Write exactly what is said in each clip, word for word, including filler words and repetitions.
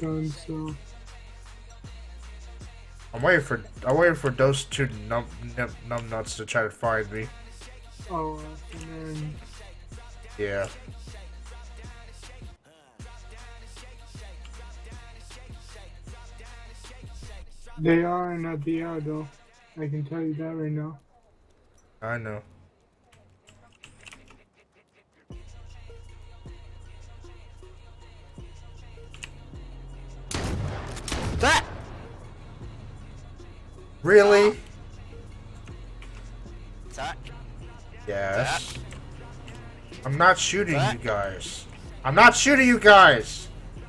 shotgun, so I'm waiting for I'm waiting for those two num num, num nuts to try to find me. oh, and then Yeah. they are in at the air though. I can tell you that right now. I know. That. Really? Attack. Yes. I'm not shooting What? you guys. I'm not shooting you guys.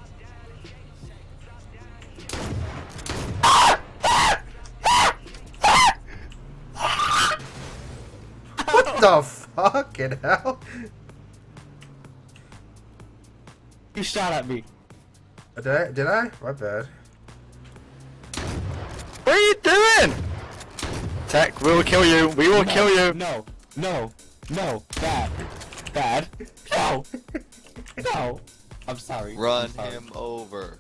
What the fucking hell? You shot at me. Did I? Did I? My bad. What are you doing? Tech, we will kill you. We will No, kill you. No, no, no, bad, bad, no, no. I'm sorry. Run I'm sorry. him over.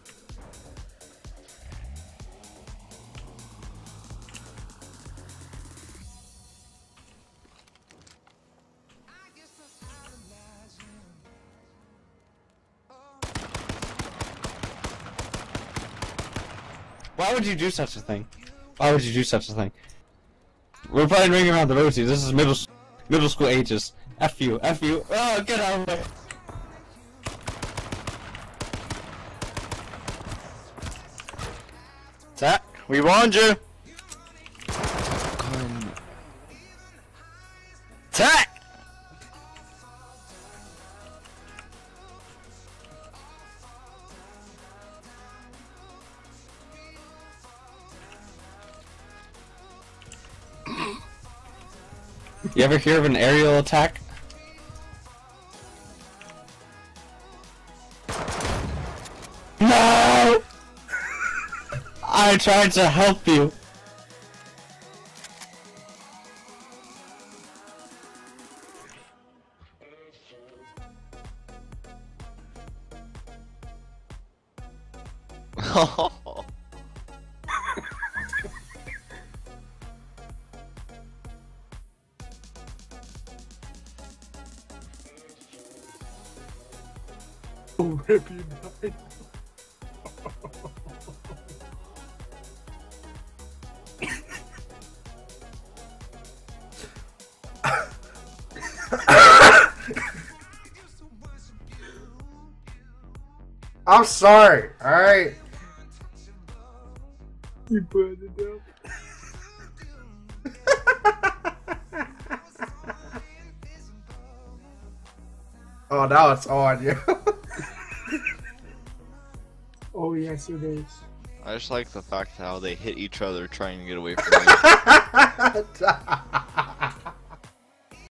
Why would you do such a thing? Why would you do such a thing? We're playing Ring Around the Rosie. This is middle middle school ages. F you, F you. Oh, get out of there. Tech, we warned you. Tech. You ever hear of an aerial attack? No! I tried to help you. oh, if you died. I'm sorry. All right. You put it up. Oh, now it's on you. Oh yes, it is. I just like the fact how they hit each other trying to get away from me.